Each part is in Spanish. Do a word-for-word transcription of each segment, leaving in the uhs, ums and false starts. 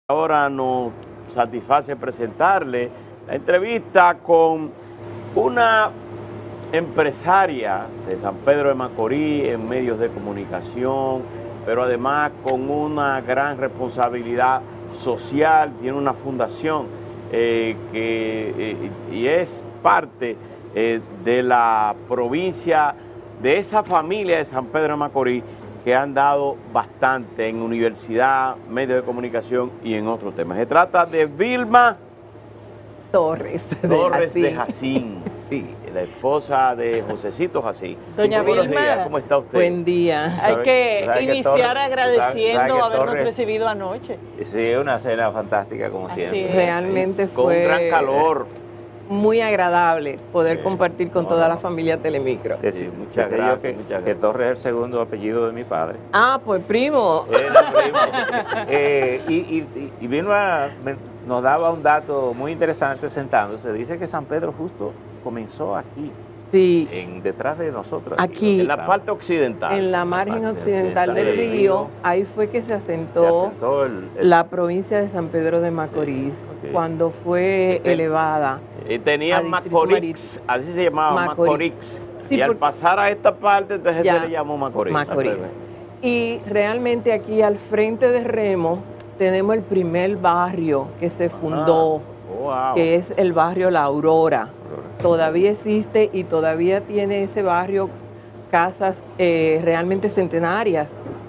Ahora nos satisface presentarle la entrevista con una empresaria de San Pedro de Macorís en medios de comunicación, pero además con una gran responsabilidad social, tiene una fundación eh, que, eh, y es parte eh, de la provincia, de esa familia de San Pedro de Macorís, que han dado bastante en universidad, medios de comunicación y en otros temas. Se trata de Vilma Torres, Torres de de Jacín, sí, la esposa de Josecito Jacín. Doña Buenos Vilma, días, ¿cómo está usted? Buen día. Hay que ¿sabe que iniciar Torres- agradeciendo sabe que habernos Torres- recibido anoche. Sí, una cena fantástica como Así siempre. es. Realmente Con fue un gran calor. muy agradable poder Sí. compartir con No, toda no. la familia Telemicro. Que Sí, sí, muchas que sé yo gracias, que, muchas que gracias. Torres es el segundo apellido de mi padre. Ah, pues primo. Eh, no, primo. Eh, y, y, y Vilma me- nos daba un dato muy interesante sentándose. Dice que San Pedro justo comenzó aquí, Sí, en, detrás de nosotros. Aquí. En la parte occidental. en la margen parte occidental occidental del del río, río, ahí fue que se se asentó asentó el, el- la provincia de San Pedro de Macorís, ok. cuando fue Este- elevada. Y tenía a Distrito Macorís, así se llamaba, Macorís. Macorís. Sí, y al porque- pasar a esta parte, entonces Ya, se le llamó Macorís. Macorís. San Pedro. Y realmente aquí al frente de Remo tenemos el primer barrio que se fundó, Ah, wow. que es el barrio La Aurora. Todavía existe y todavía tiene ese barrio casas eh, realmente centenarias,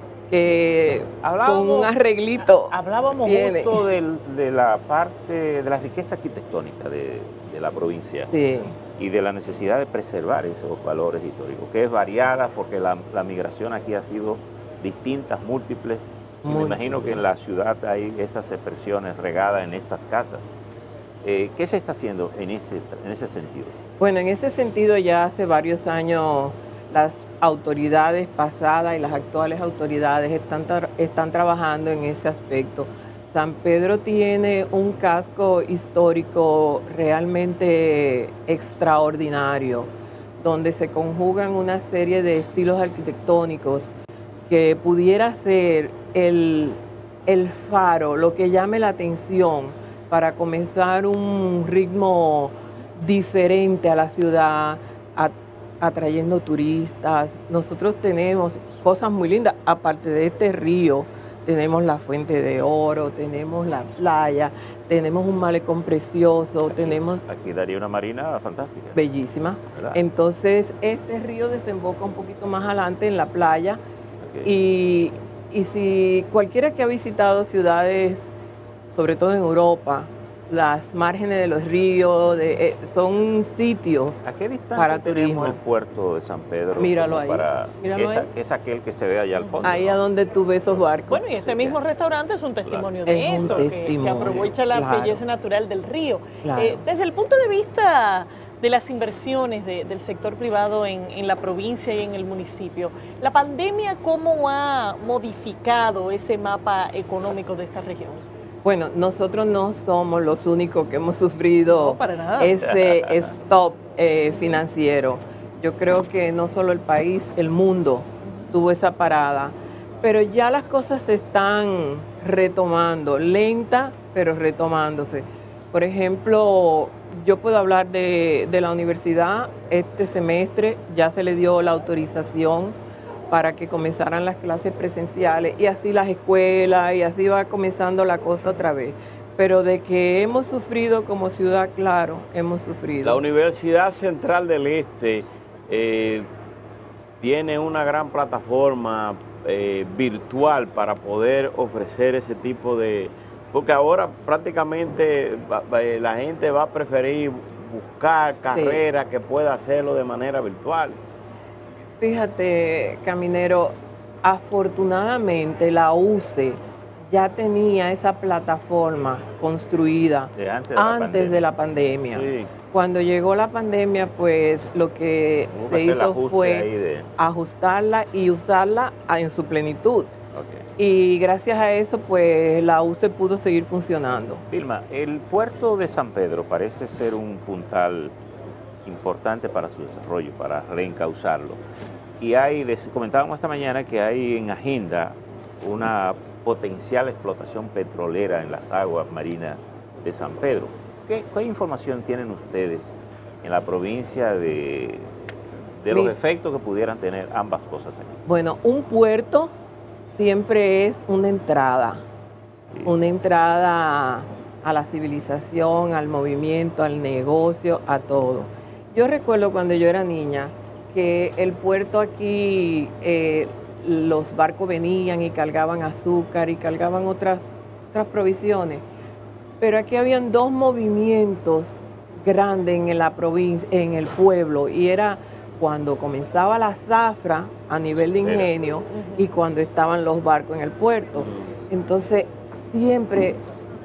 que con Hablábamos- un arreglito Hablábamos tiene. justo del- de la parte, de la riqueza arquitectónica de, de la provincia. Sí, Y de la necesidad de preservar esos valores históricos, que es variada porque la, la migración aquí ha sido distintas, múltiples. Y me Muy imagino que en la ciudad hay esas expresiones regadas en estas casas. Eh, ¿Qué se está haciendo en ese, en ese sentido? bueno, en ese sentido ya hace varios años las autoridades pasadas y las actuales autoridades están, tra- están trabajando en ese aspecto. San Pedro tiene un casco histórico realmente extraordinario, donde se conjugan una serie de estilos arquitectónicos que pudiera ser el, el faro, lo que llame la atención para comenzar un ritmo diferente a la ciudad, a- atrayendo turistas. Nosotros tenemos cosas muy lindas, aparte de este río, tenemos la Fuente de Oro, tenemos la playa, tenemos un malecón precioso, tenemos Aquí daría una marina fantástica. bellísima. ¿Verdad? Entonces, este río desemboca un poquito más adelante en la playa Ok. y, y si cualquiera que ha visitado ciudades, sobre todo en Europa, las márgenes de los ríos, de- eh, son sitios. ¿A qué distancia para tenemos turismo. el puerto de San Pedro? Míralo como ahí, Para, míralo que es, a- ahí. que es aquel que se ve allá al fondo. Ahí ¿no? a donde tú ves esos barcos. Bueno, y este Sí, mismo claro. restaurante es un testimonio Claro. de Es un eso, que- que, testimonio, aprovecha la claro. belleza natural del río. Claro. Eh, desde el punto de vista de las inversiones de- del sector privado en, en la provincia y en el municipio, ¿la pandemia cómo ha modificado ese mapa económico de esta región? Bueno, nosotros no somos los únicos que hemos sufrido No, para nada. ese stop eh, financiero. Yo creo que no solo el país, el mundo tuvo esa parada, pero ya las cosas se están retomando, lenta, pero retomándose. Por ejemplo, yo puedo hablar de, de la universidad. Este semestre ya se le dio la autorización para que comenzaran las clases presenciales y así las escuelas y así va comenzando la cosa otra vez. Pero de que hemos sufrido como ciudad, claro, hemos sufrido. La Universidad Central del Este eh, tiene una gran plataforma eh, virtual para poder ofrecer ese tipo de... Porque ahora prácticamente va- va- eh, la gente va a preferir buscar carreras que pueda hacerlo de manera virtual. Fíjate, Caminero, afortunadamente la U C E ya tenía esa plataforma construida De antes de la antes pandemia. de la pandemia. Sí. Cuando llegó la pandemia, pues lo que Hubo que se hacer el hizo ajuste fue ahí de- ajustarla y usarla a- en su plenitud. Ok. Y gracias a eso, pues la U C E pudo seguir funcionando. Vilma, el puerto de San Pedro parece ser un puntal importante para su desarrollo, para reencauzarlo. Y hay, des- comentábamos esta mañana que hay en agenda una potencial explotación petrolera en las aguas marinas de San Pedro. ¿Qué, qué información tienen ustedes en la provincia de, de los Sí. efectos que pudieran tener ambas cosas aquí? Bueno, un puerto siempre es una entrada, Sí. una entrada a la civilización, al movimiento, al negocio, a todo. Yo recuerdo cuando yo era niña que el puerto aquí, eh, los barcos venían y cargaban azúcar y cargaban otras, otras provisiones, pero aquí habían dos movimientos grandes en la provincia, en el pueblo, y era cuando comenzaba la zafra a nivel de ingenio y cuando estaban los barcos en el puerto. Entonces, siempre,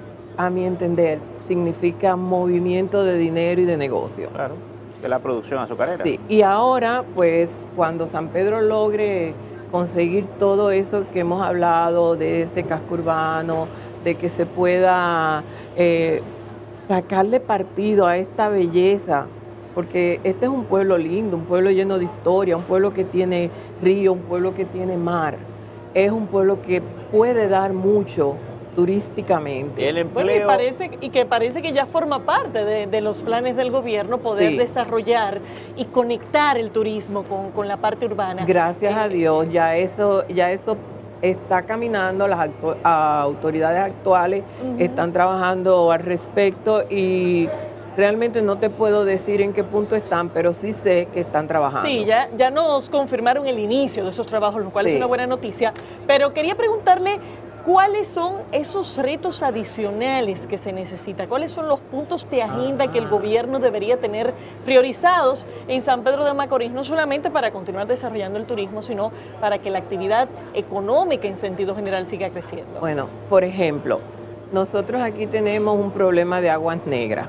a mi entender, significa movimiento de dinero y de negocio. Claro, de la producción azucarera. Sí, y ahora, pues, cuando San Pedro logre conseguir todo eso que hemos hablado, de ese casco urbano, de que se pueda eh, sacarle partido a esta belleza, porque este es un pueblo lindo, un pueblo lleno de historia, un pueblo que tiene río, un pueblo que tiene mar, es un pueblo que puede dar mucho turísticamente. El empleo. Bueno, y, parece, y que parece que ya forma parte de, de los planes del gobierno poder Sí. desarrollar y conectar el turismo con, con la parte urbana. Gracias a Eh, Dios, ya eso, ya eso está caminando, las actu- a- autoridades actuales Ujú. están trabajando al respecto y realmente no te puedo decir en qué punto están, pero sí sé que están trabajando. Sí, ya, ya nos confirmaron el inicio de esos trabajos, lo cual es Sí. una buena noticia, pero quería preguntarle cuáles son esos retos adicionales que se necesitan, cuáles son los puntos de agenda que el gobierno debería tener priorizados en San Pedro de Macorís, no solamente para continuar desarrollando el turismo, sino para que la actividad económica en sentido general siga creciendo. Bueno, por ejemplo, nosotros aquí tenemos un problema de aguas negras,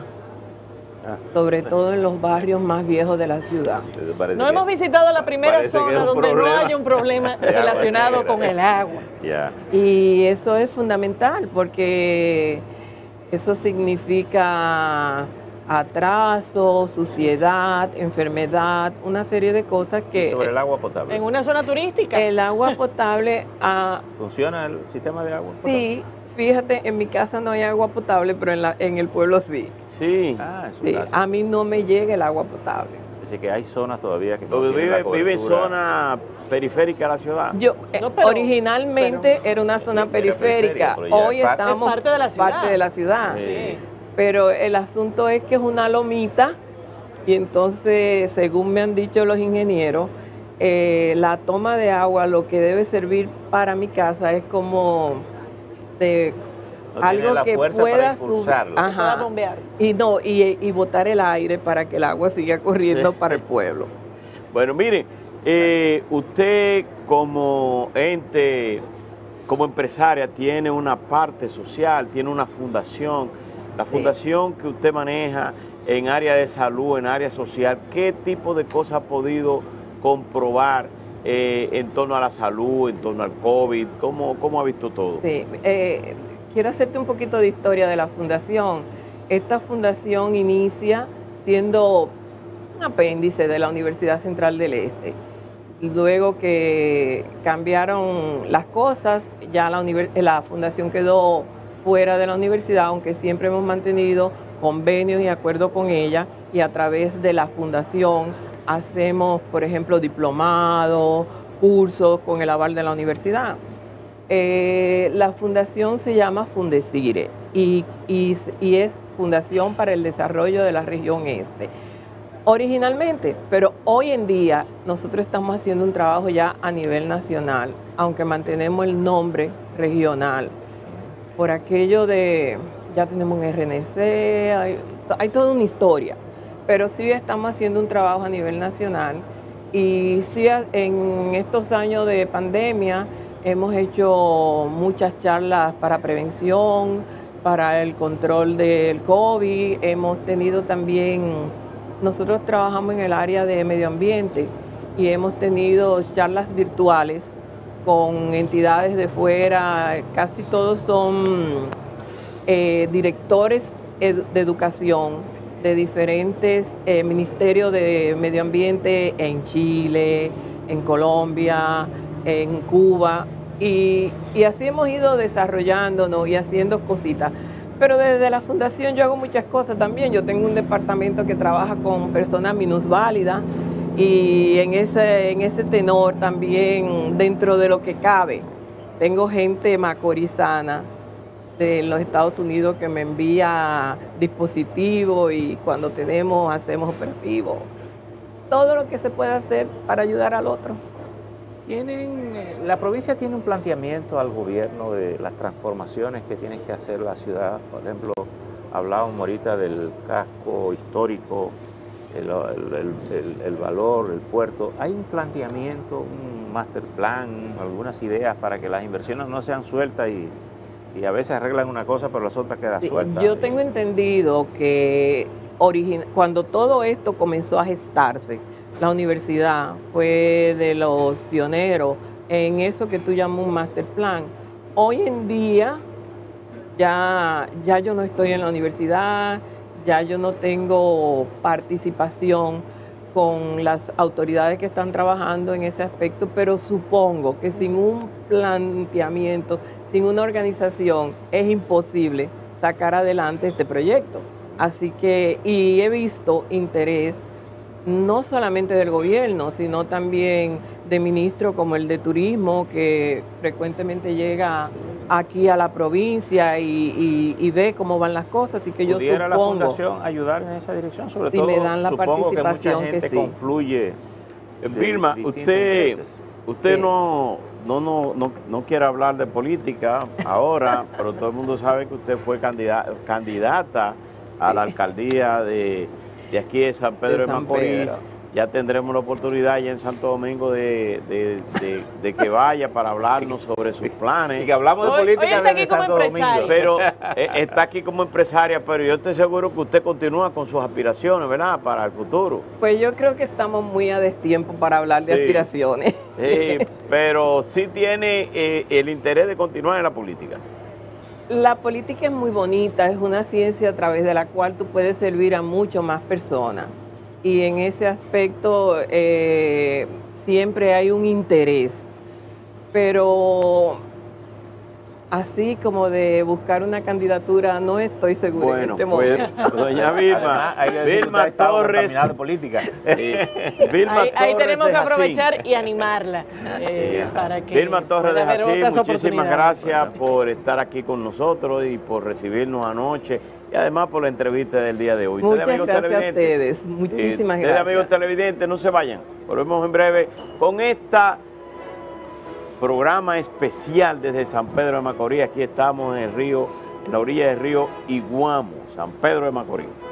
Ah, sobre todo en los barrios más viejos de la ciudad. entonces parece No que- hemos visitado la primera parece que es zona un donde no problema haya un problema de agua relacionado negra. con el agua. Ya. Y eso es fundamental porque eso significa atraso, suciedad, enfermedad, una serie de cosas que Sobre el agua potable. En una zona turística. el agua potable, ah, ¿Funciona el sistema de agua potable? sí, fíjate, en mi casa no hay agua potable, pero en, la, en el pueblo sí. Sí. Ah, es un Sí, caso. a mí no me llega el agua potable. Así que hay zonas todavía que no Lo tienen la vive, vive en cobertura. zona periférica de la ciudad. Yo, eh, No, pero- originalmente era una zona Era periférica, periférica, pero ya hoy es parte- estamos Es parte de la ciudad. parte de la ciudad. Sí. Pero el asunto es que es una lomita y entonces, según me han dicho los ingenieros, eh, la toma de agua lo que debe servir para mi casa es como de No tiene algo la que fuerza pueda para subir. impulsarlo. Se pueda bombear. Y no, y, y botar el aire para que el agua siga corriendo para el pueblo. Bueno, mire, eh, usted como ente, como empresaria, tiene una parte social, tiene una fundación. La fundación que usted maneja en área de salud, en área social, ¿qué tipo de cosas ha podido comprobar eh, en torno a la salud, en torno al COVID? ¿Cómo, cómo ha visto todo? Sí, eh, quiero hacerte un poquito de historia de la fundación. Esta fundación inicia siendo un apéndice de la Universidad Central del Este. Luego que cambiaron las cosas, ya la, univers- la fundación quedó fuera de la universidad, aunque siempre hemos mantenido convenios y acuerdos con ella, y a través de la fundación hacemos, por ejemplo, diplomados, cursos con el aval de la universidad. Eh, la fundación se llama Fundecire y, y- y es Fundación para el Desarrollo de la Región Este. Originalmente, pero hoy en día nosotros estamos haciendo un trabajo ya a nivel nacional, aunque mantenemos el nombre regional. Por aquello de, ya tenemos un R N C, hay, hay toda una historia, pero sí estamos haciendo un trabajo a nivel nacional y sí a- en estos años de pandemia hemos hecho muchas charlas para prevención, para el control del COVID, hemos tenido también, nosotros trabajamos en el área de medio ambiente y hemos tenido charlas virtuales con entidades de fuera, casi todos son eh, directores edu- de educación de diferentes eh, ministerios de medio ambiente en Chile, en Colombia, en Cuba, y, y así hemos ido desarrollándonos y haciendo cositas. Pero desde la fundación yo hago muchas cosas también. Yo tengo un departamento que trabaja con personas minusválidas y en ese, en ese tenor también, dentro de lo que cabe, tengo gente macorizana de los Estados Unidos que me envía dispositivos y cuando tenemos, hacemos operativos. Todo lo que se puede hacer para ayudar al otro. Tienen, la provincia tiene un planteamiento al gobierno de las transformaciones que tiene que hacer la ciudad. Por ejemplo, hablábamos ahorita del casco histórico, el, el, el, el valor, el puerto. ¿Hay un planteamiento, un master plan, algunas ideas para que las inversiones no sean sueltas y, y a veces arreglan una cosa pero las otras quedan Sí, sueltas? yo tengo entendido que origin- cuando todo esto comenzó a gestarse, la universidad fue de los pioneros en eso que tú llamas un master plan. Hoy en día ya, ya yo no estoy en la universidad, ya yo no tengo participación con las autoridades que están trabajando en ese aspecto, pero supongo que sin un planteamiento, sin una organización, es imposible sacar adelante este proyecto. Así que, y he visto interés no solamente del gobierno, sino también de ministros como el de turismo, que frecuentemente llega aquí a la provincia y, y, y ve cómo van las cosas, así que yo ¿Pudiera supongo... la fundación ayudar en esa dirección? Sobre si todo, me dan la supongo que mucha participación que gente sí. confluye. de Vilma, distintos usted, intereses. usted Sí. no, no, no, no, no quiere hablar de política ahora, pero todo el mundo sabe que usted fue candidata, candidata a la alcaldía de, de aquí de San Pedro de, De San Macorís. Pedro. Ya tendremos la oportunidad ya en Santo Domingo de, de, de, de que vaya para hablarnos sobre sus planes. Y que hablamos de Hoy- política hoy está desde aquí como Santo Domingo. empresario. Pero eh, está aquí como empresaria, pero yo estoy seguro que usted continúa con sus aspiraciones, ¿verdad? Para el futuro. Pues yo creo que estamos muy a destiempo para hablar de Sí. aspiraciones. Sí, pero sí tiene eh, el interés de continuar en la política. La política es muy bonita, es una ciencia a través de la cual tú puedes servir a mucho más personas. Y en ese aspecto eh, siempre hay un interés. Pero así como de buscar una candidatura, no estoy segura en Bueno, este pues, momento. doña Vilma, Además, hay que decir que Vilma usted estaba Torres, contaminada de política. eh, Vilma Ahí, ahí Torres tenemos de que Jacín. aprovechar y animarla eh, para que Vilma Torres de pueda haber Jacín, otras muchísimas oportunidades. gracias por estar aquí con nosotros y por recibirnos anoche y además por la entrevista del día de hoy. Muchas Ustedes, amigos gracias a televidentes, ustedes, muchísimas eh, ustedes, gracias. amigos televidentes, no se vayan. Volvemos en breve con esta programa especial desde San Pedro de Macorís. Aquí estamos en el río, en la orilla del río Iguamo, San Pedro de Macorís.